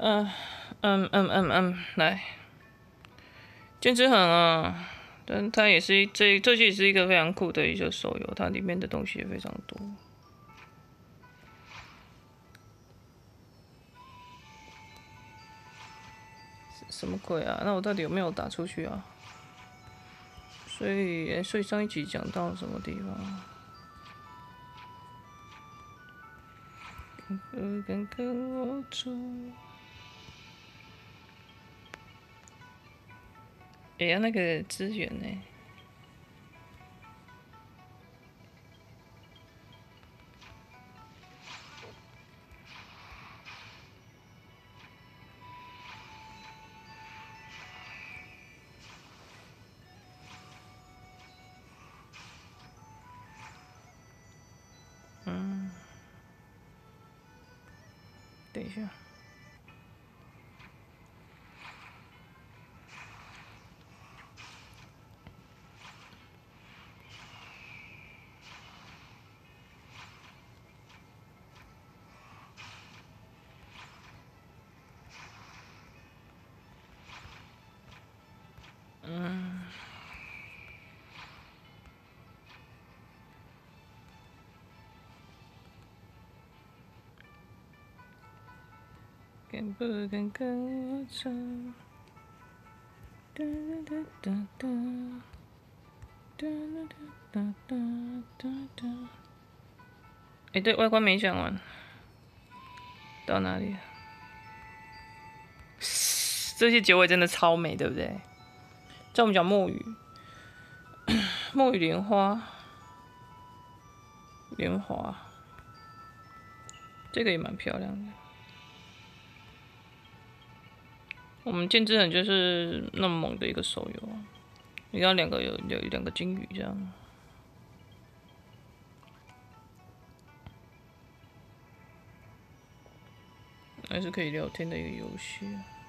来，剑之痕啊，但它也是这也是一个非常酷的一个手游，它里面的东西也非常多。什么鬼啊？那我到底有没有打出去啊？所以上一集讲到什么地方？跟我走。呀，那个资源呢？等一下。敢不敢跟我走？哒哒哒哒哒哒哒哒哒。对，外观没讲完，到哪里了？这些结尾真的超美，对不对？这我们讲墨雨，墨雨莲花，莲花，这个也蛮漂亮的。我们剑之痕就是那么猛的一个手游，你看有两个金鱼这样，还是可以聊天的一个游戏。